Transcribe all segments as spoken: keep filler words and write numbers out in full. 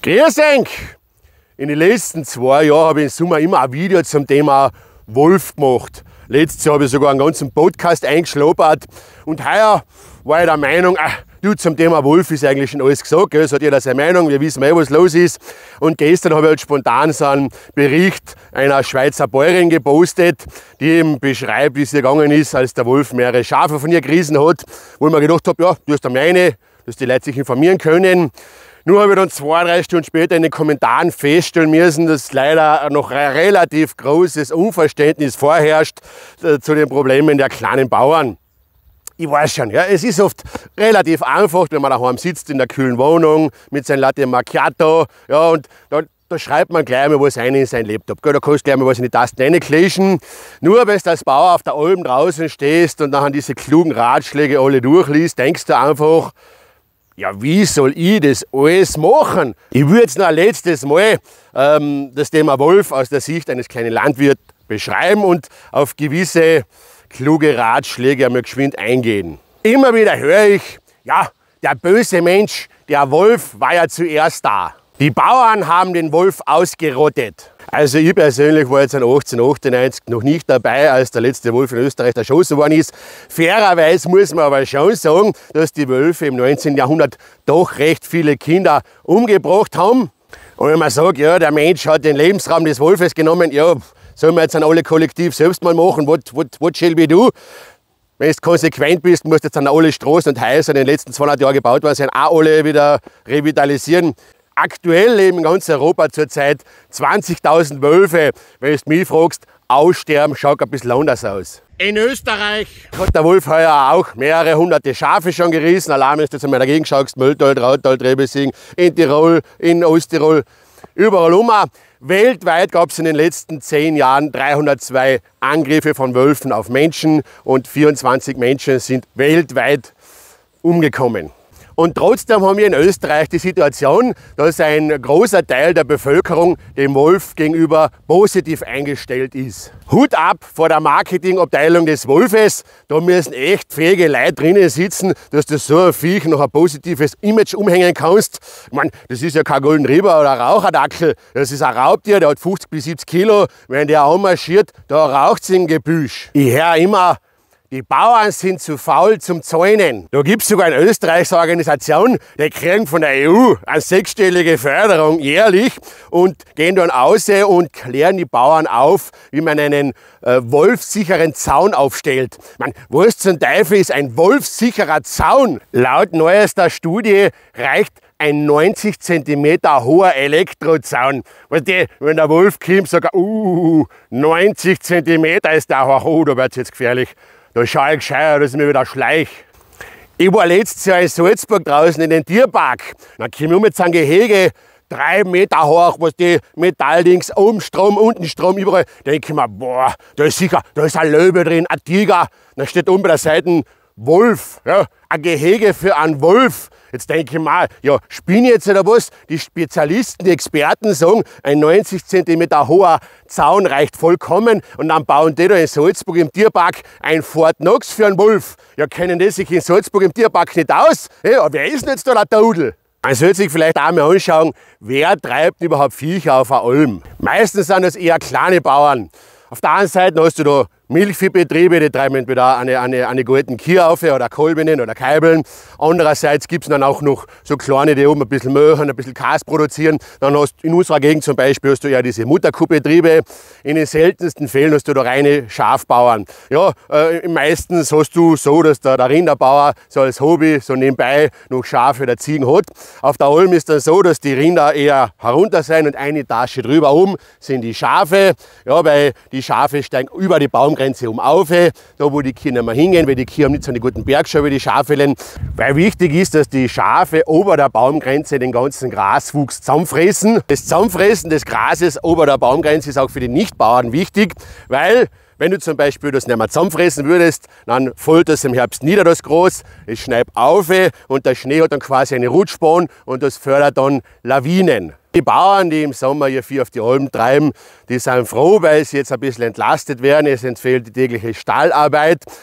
Grüß euch! In den letzten zwei Jahren habe ich im Sommer immer ein Video zum Thema Wolf gemacht. Letztes Jahr habe ich sogar einen ganzen Podcast eingeschlappert. Und heuer war ich der Meinung, ach, du, zum Thema Wolf ist eigentlich schon alles gesagt. Es hat jeder seine Meinung, wir wissen eh, was los ist. Und gestern habe ich halt spontan so einen Bericht einer Schweizer Bäuerin gepostet, die eben beschreibt, wie es ihr gegangen ist, als der Wolf mehrere Schafe von ihr gerissen hat. Wo ich mir gedacht habe, ja, du hast eine meine, dass die Leute sich informieren können. Nur habe ich dann zwei, drei Stunden später in den Kommentaren feststellen müssen, dass leider noch ein relativ großes Unverständnis vorherrscht äh, zu den Problemen der kleinen Bauern. Ich weiß schon, ja, es ist oft relativ einfach, wenn man daheim sitzt in der kühlen Wohnung mit seinem Latte Macchiato, ja, und da, da schreibt man gleich mal was rein in sein Laptop. Da kannst du gleich mal was in die Tasten reinklatschen. Nur wenn du als Bauer auf der Alm draußen stehst und dann diese klugen Ratschläge alle durchliest, denkst du einfach, ja, wie soll ich das alles machen? Ich würde jetzt noch ein letztes Mal ähm, das Thema Wolf aus der Sicht eines kleinen Landwirts beschreiben und auf gewisse kluge Ratschläge einmal geschwind eingehen. Immer wieder höre ich, ja, der böse Mensch, der Wolf war ja zuerst da. Die Bauern haben den Wolf ausgerottet. Also ich persönlich war jetzt in achtzehnhundertachtundneunzig noch nicht dabei, als der letzte Wolf in Österreich erschossen worden ist. Fairerweise muss man aber schon sagen, dass die Wölfe im neunzehnten Jahrhundert doch recht viele Kinder umgebracht haben. Und wenn man sagt, ja, der Mensch hat den Lebensraum des Wolfes genommen, ja, sollen wir jetzt dann alle kollektiv selbst mal machen, was, was, was shall we do? Wenn du konsequent bist, musst du jetzt dann alle Straßen und Häuser, die in den letzten zweihundert Jahren gebaut worden sind, auch alle wieder revitalisieren. Aktuell leben in ganz Europa zurzeit zwanzigtausend Wölfe. Wenn du mich fragst, aussterben schaut ein bisschen anders aus. In Österreich hat der Wolf heuer auch mehrere hunderte Schafe schon gerissen. Allein wenn du jetzt einmal dagegen schaust, Mölltal, Trautal, Trebesing, in Tirol, in Osttirol, überall um. Weltweit gab es in den letzten zehn Jahren dreihundertzwei Angriffe von Wölfen auf Menschen und vierundzwanzig Menschen sind weltweit umgekommen. Und trotzdem haben wir in Österreich die Situation, dass ein großer Teil der Bevölkerung dem Wolf gegenüber positiv eingestellt ist. Hut ab vor der Marketingabteilung des Wolfes. Da müssen echt fähige Leute drinnen sitzen, dass du so ein Viech noch ein positives Image umhängen kannst. Ich meine, das ist ja kein Golden Retriever oder ein Raucherdackel. Das ist ein Raubtier, der hat fünfzig bis siebzig Kilo. Wenn der anmarschiert, da raucht es im Gebüsch. Ich höre immer, die Bauern sind zu faul zum Zäunen. Da gibt es sogar in Österreich so eine Organisation, die kriegen von der E U eine sechsstellige Förderung jährlich und gehen dann raus und klären die Bauern auf, wie man einen äh, wolfsicheren Zaun aufstellt. Man, was zum Teufel ist ein wolfsicherer Zaun? Laut neuester Studie reicht ein neunzig Zentimeter hoher Elektrozaun. Weißt du, wenn der Wolf kommt, sagt er, uh, neunzig Zentimeter ist der hoch, oh, da wird es jetzt gefährlich. Da schaue ich gescheit, dass ich mir wieder schleich. Ich war letztes Jahr in Salzburg draußen in den Tierpark. Dann komme ich um jetzt ein Gehege, drei Meter hoch, was die Metalldings, oben Strom, unten Strom, überall. Da denke ich mir, boah, da ist sicher, da ist ein Löwe drin, ein Tiger. Dann steht oben bei der Seite Wolf, ja, ein Gehege für einen Wolf. Jetzt denke ich mal, ja, spinne ich jetzt oder was? Die Spezialisten, die Experten sagen, ein neunzig Zentimeter hoher Zaun reicht vollkommen und dann bauen die da in Salzburg im Tierpark ein Fort Knox für einen Wolf. Ja, kennen die sich in Salzburg im Tierpark nicht aus? Ja, wer ist denn jetzt da der Dudel? Man sollte sich vielleicht auch mal anschauen, wer treibt überhaupt Viecher auf eine Alm. Meistens sind das eher kleine Bauern. Auf der anderen Seite hast du da Milchviehbetriebe, die treiben entweder eine, eine, eine guten Kühe auf oder Kolbinnen oder Keibeln. Andererseits gibt es dann auch noch so kleine, die oben ein bisschen Milch und ein bisschen Käse produzieren. Dann hast du in unserer Gegend zum Beispiel hast du ja diese Mutterkuhbetriebe. In den seltensten Fällen hast du da reine Schafbauern. Ja, äh, meistens hast du so, dass der, der Rinderbauer so als Hobby so nebenbei noch Schafe oder Ziegen hat. Auf der Alm ist dann so, dass die Rinder eher herunter sein und eine Etage drüber oben sind die Schafe. Ja, weil die Schafe steigen über die Baum Grenze um auf, da wo die Kühe nicht mehr hingehen, weil die Kühe haben nicht so einen guten Bergschau wie die Schafe. Weil wichtig ist, dass die Schafe ober der Baumgrenze den ganzen Graswuchs zusammenfressen. Das Zusammenfressen des Grases ober der Baumgrenze ist auch für die Nichtbauern wichtig, weil wenn du zum Beispiel das nicht mehr zusammenfressen würdest, dann fällt das im Herbst nieder, das Gras, es schneit auf und der Schnee hat dann quasi eine Rutschbahn und das fördert dann Lawinen. Die Bauern, die im Sommer ihr Vieh auf die Alm treiben, die sind froh, weil sie jetzt ein bisschen entlastet werden. Es entfällt die tägliche Stallarbeit.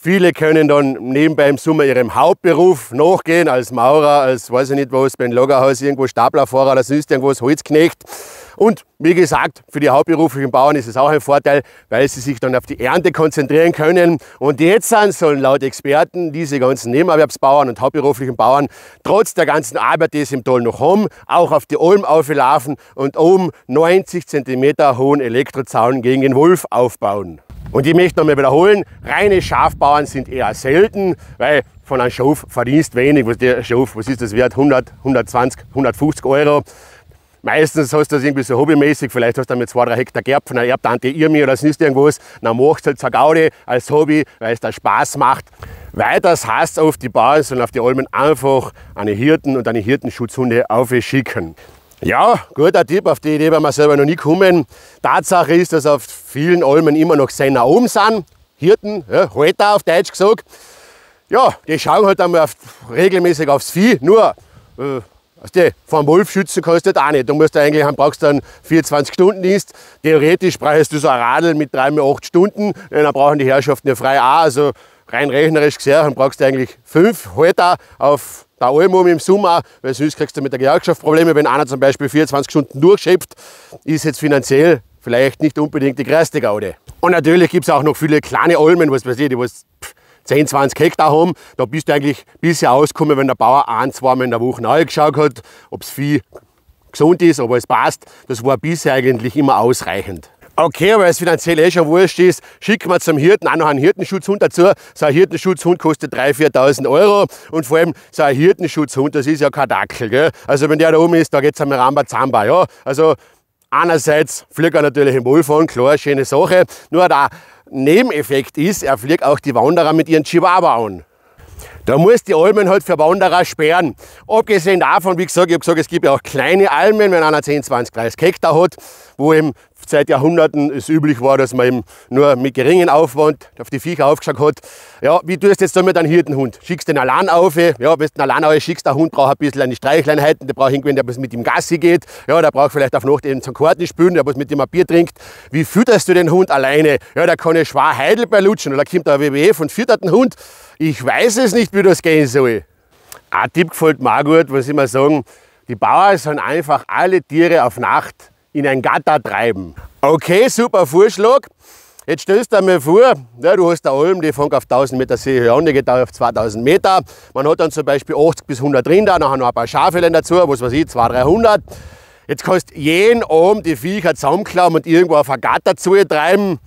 Viele können dann nebenbei im Sommer ihrem Hauptberuf nachgehen, als Maurer, als weiß ich nicht was, beim Lagerhaus irgendwo Staplerfahrer oder sonst irgendwas, Holzknecht. Und wie gesagt, für die hauptberuflichen Bauern ist es auch ein Vorteil, weil sie sich dann auf die Ernte konzentrieren können. Und jetzt sollen laut Experten diese ganzen Nebenerwerbsbauern und hauptberuflichen Bauern trotz der ganzen Arbeit, die sie im Tal noch haben, auch auf die Alm auflaufen und oben neunzig Zentimeter hohen Elektrozaun gegen den Wolf aufbauen. Und ich möchte noch mal wiederholen, reine Schafbauern sind eher selten, weil von einem Schaf verdienst wenig. Was der Schaf, was ist das wert? hundert, hundertzwanzig, hundertfünfzig Euro. Meistens hast du das irgendwie so hobbymäßig, vielleicht hast du mit zwei, drei Hektar geerbt von einer Erbtante Irmi oder sonst irgendwas. Dann machst du halt so Gaudi als Hobby, weil es da Spaß macht. Weiters heißt oft, die Bauern sollen auf die Almen einfach eine Hirten und eine Hirtenschutzhunde aufschicken. Ja, guter Tipp, auf die Idee werden wir selber noch nie kommen. Tatsache ist, dass auf vielen Almen immer noch Senner oben sind. Hirten, ja, Halter auf Deutsch gesagt. Ja, die schauen halt einmal auf, regelmäßig aufs Vieh, nur äh, also vom Wolf schützen kannst du das auch nicht. Du musst eigentlich, brauchst du einen vierundzwanzig-Stunden-Dienst. Theoretisch brauchst du so ein Radl mit drei bis acht Stunden. Dann brauchen die Herrschaften ja frei auch. Also rein rechnerisch gesehen, dann brauchst du eigentlich fünf Halter auf der Alm im Sommer, weil sonst kriegst du mit der Gewerkschaft Probleme. Wenn einer zum Beispiel vierundzwanzig Stunden durchschiebt, ist jetzt finanziell vielleicht nicht unbedingt die größte Gaudi. Und natürlich gibt es auch noch viele kleine Almen, was weiß ich, die was zehn, zwanzig Hektar haben. Da bist du eigentlich bisher ausgekommen, wenn der Bauer ein, zweimal in der Woche nachgeschaut hat, ob das Vieh gesund ist, ob es passt. Das war bisher eigentlich immer ausreichend. Okay, aber weil es finanziell eh schon wurscht ist, schicken wir zum Hirten auch noch einen Hirtenschutzhund dazu. So ein Hirtenschutzhund kostet dreitausend, viertausend Euro. Und vor allem so ein Hirtenschutzhund, das ist ja kein Dackel. Gell? Also wenn der da oben ist, da geht es einmal Rambazamba. Ja? Also einerseits fliegt er natürlich im Wolf an, klar, schöne Sache. Nur der Nebeneffekt ist, er fliegt auch die Wanderer mit ihren Chihuahua an. Da muss die Almen halt für Wanderer sperren. Abgesehen davon, wie gesagt, ich habe gesagt, es gibt ja auch kleine Almen, wenn einer zehn, zwanzig, dreißig Hektar hat, wo eben seit Jahrhunderten es üblich war, dass man eben nur mit geringem Aufwand auf die Viecher aufgeschaut hat. Ja, wie tust du jetzt da mit einem Hirtenhund? Schickst den allein auf, ja, wenn du den allein auf schickst, der Hund braucht ein bisschen eine Streichleinheiten, der braucht irgendwen, der was mit ihm Gassi geht, ja, der braucht vielleicht auf Nacht eben zum Karten spielen, der was mit ihm ein Bier trinkt. Wie fütterst du den Hund alleine? Ja, der kann ja schwer Heidel bei lutschen oder kommt ein W W F und füttert den Hund. Ich weiß es nicht, wie das gehen soll. Ein Tipp gefällt mir auch gut, was ich mal sagen, die Bauern sollen einfach alle Tiere auf Nacht in ein Gatter treiben. Okay, super Vorschlag. Jetzt stellst du dir mal vor, ja, du hast eine Alm, die fängt auf tausend Meter See an, die geht auf zweitausend Meter. Man hat dann zum Beispiel achtzig bis hundert Rinder, nachher noch ein paar Schafe dazu, was weiß ich, zweihundert, dreihundert. Jetzt kannst du jeden Abend die Viecher zusammenklauen und irgendwo auf ein Gatter zu treiben.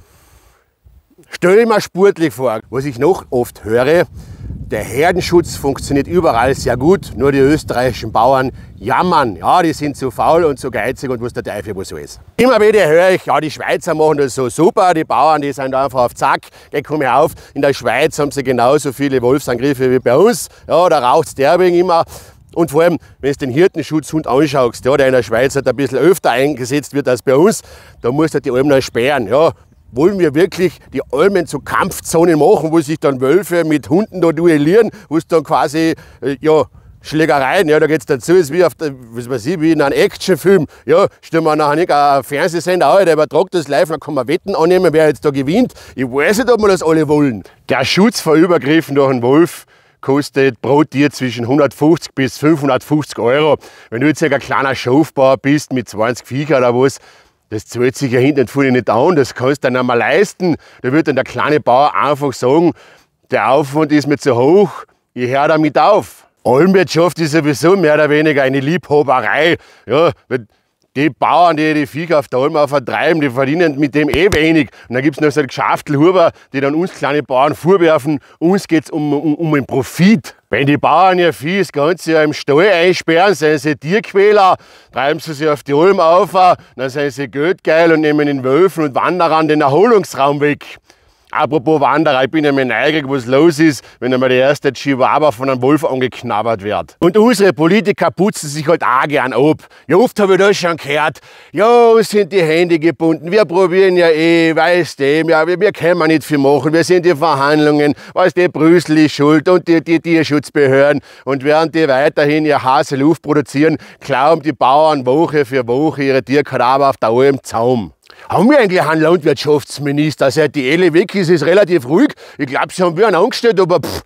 Stell dir mal sportlich vor. Was ich noch oft höre, der Herdenschutz funktioniert überall sehr gut, nur die österreichischen Bauern jammern. Ja, die sind zu faul und zu geizig und was der Teufel was alles. Immer wieder höre ich, ja, die Schweizer machen das so super, die Bauern, die sind einfach auf Zack, geh, komm her auf. In der Schweiz haben sie genauso viele Wolfsangriffe wie bei uns. Ja, da raucht es derbing immer. Und vor allem, wenn du den Hirtenschutzhund anschaust, ja, der in der Schweiz halt ein bisschen öfter eingesetzt wird als bei uns, da musst du die Almen dann sperren. Ja. Wollen wir wirklich die Almen zu Kampfzonen machen, wo sich dann Wölfe mit Hunden da duellieren, wo es dann quasi, äh, ja, Schlägereien, ja, da geht es dazu, ist wie, auf der, was weiß ich, wie in einem Actionfilm. Ja, stellen wir nachher nicht einen Fernsehsender an, der übertragt das live, dann kann man Wetten annehmen, wer jetzt da gewinnt. Ich weiß nicht, ob wir das alle wollen. Der Schutz vor Übergriffen durch einen Wolf kostet pro Tier zwischen hundertfünfzig bis fünfhundertfünfzig Euro. Wenn du jetzt ein kleiner Schafbauer bist mit zwanzig Viecher oder was, das zahlt sich ja hinten und vorne nicht an, das kannst du dann einmal leisten. Da wird dann der kleine Bauer einfach sagen, der Aufwand ist mir zu hoch, ich höre damit auf. Almwirtschaft ist sowieso mehr oder weniger eine Liebhaberei. Ja, die Bauern, die die Viecher auf der Alm vertreiben, die verdienen mit dem eh wenig. Und dann gibt es noch so Geschäftelhuber, die dann uns kleine Bauern vorwerfen, uns geht es um, um, um den Profit. Wenn die Bauern ihr Vieh das ganze Jahr im Stall einsperren, sind sie Tierquäler, treiben sie sich auf die Alm auf, dann sind sie geldgeil und nehmen den Wölfen und Wanderern den Erholungsraum weg. Apropos Wanderer, ich bin ja mal neugierig, was los ist, wenn einmal der erste Chihuahua von einem Wolf angeknabbert wird. Und unsere Politiker putzen sich halt auch gern ab. Ja, oft habe ich das schon gehört. Ja, uns sind die Hände gebunden, wir probieren ja eh, weißt du, ja, wir, wir können nicht viel machen, wir sind in Verhandlungen, weißt du, Brüssel ist schuld und die, die Tierschutzbehörden. Und während die weiterhin ihr Haseluft produzieren, klauen die Bauern Woche für Woche ihre Tierkadaver auf der Alm Zaum. Haben wir eigentlich einen Landwirtschaftsminister? Seit die Ele weg ist, ist es relativ ruhig. Ich glaube, sie haben wir einen angestellt, aber pff,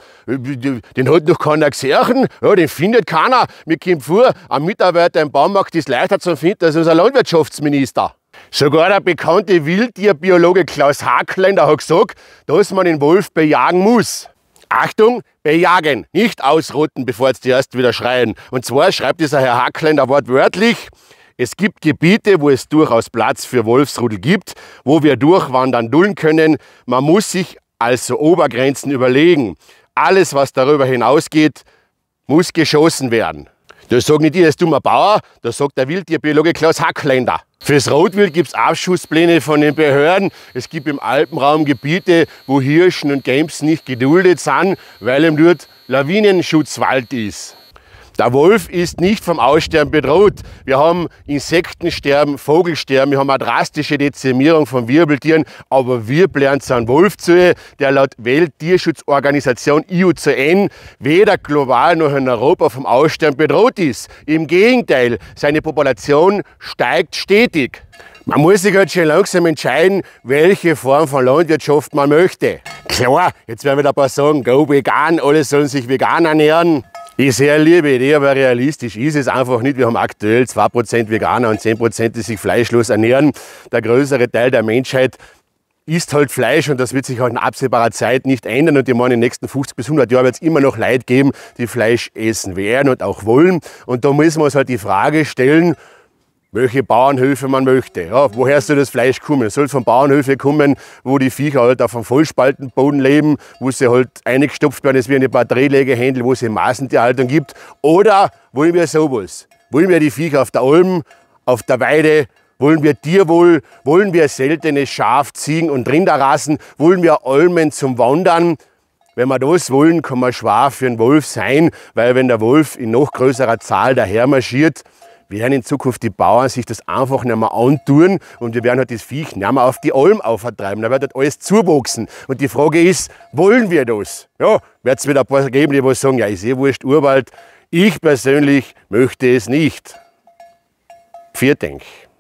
den hat noch keiner gesehen. Ja, den findet keiner. Mir kommt vor, ein Mitarbeiter im Baumarkt ist leichter zu finden als unser Landwirtschaftsminister. Sogar der bekannte Wildtierbiologe Klaus Hackländer hat gesagt, dass man den Wolf bejagen muss. Achtung, bejagen, nicht ausrotten, bevor jetzt die erst wieder schreien. Und zwar schreibt dieser Herr Hackländer wortwörtlich: Es gibt Gebiete, wo es durchaus Platz für Wolfsrudel gibt, wo wir durchwandern dulden können. Man muss sich also Obergrenzen überlegen. Alles, was darüber hinausgeht, muss geschossen werden. Das sagt nicht ich als dummer Bauer, das sagt der Wildtierbiologe Klaus Hackländer. Fürs Rotwild gibt es Abschusspläne von den Behörden. Es gibt im Alpenraum Gebiete, wo Hirschen und Gäms nicht geduldet sind, weil ihm dort Lawinenschutzwald ist. Der Wolf ist nicht vom Aussterben bedroht. Wir haben Insektensterben, Vogelsterben, wir haben eine drastische Dezimierung von Wirbeltieren, aber wir lernen zu einem Wolf zu, der laut Welttierschutzorganisation I U C N weder global noch in Europa vom Aussterben bedroht ist. Im Gegenteil, seine Population steigt stetig. Man muss sich halt schon langsam entscheiden, welche Form von Landwirtschaft man möchte. Klar, jetzt werden wieder ein paar sagen, go vegan, alle sollen sich vegan ernähren. Ich sehr liebe Idee, aber realistisch ist es einfach nicht. Wir haben aktuell zwei Prozent Veganer und zehn Prozent, die sich fleischlos ernähren. Der größere Teil der Menschheit isst halt Fleisch und das wird sich halt in absehbarer Zeit nicht ändern. Und ich meine, in den nächsten fünfzig bis hundert Jahren wird es immer noch Leute geben, die Fleisch essen werden und auch wollen. Und da müssen wir uns halt die Frage stellen, welche Bauernhöfe man möchte. Ja, woher soll das Fleisch kommen? Es soll von Bauernhöfen kommen, wo die Viecher halt auf einem Vollspaltenboden leben, wo sie halt eingestopft werden, es wie eine Batterielegerhändel, wo es eine Massentierhaltung gibt. Oder wollen wir sowas? Wollen wir die Viecher auf der Alm, auf der Weide? Wollen wir Tierwohl? Wollen wir seltene Schaf-, Ziegen- und Rinderrassen? Wollen wir Almen zum Wandern? Wenn wir das wollen, kann man schwer für einen Wolf sein, weil wenn der Wolf in noch größerer Zahl dahermarschiert, werden in Zukunft die Bauern sich das einfach nicht mehr antun und wir werden halt das Viech nicht mehr auf die Alm auftreiben. Da wird halt alles zuwachsen. Und die Frage ist, wollen wir das? Ja, wird es wieder ein paar geben, die was sagen, ja, ist eh wurscht, Urwald. Ich persönlich möchte es nicht. Vielen Dank.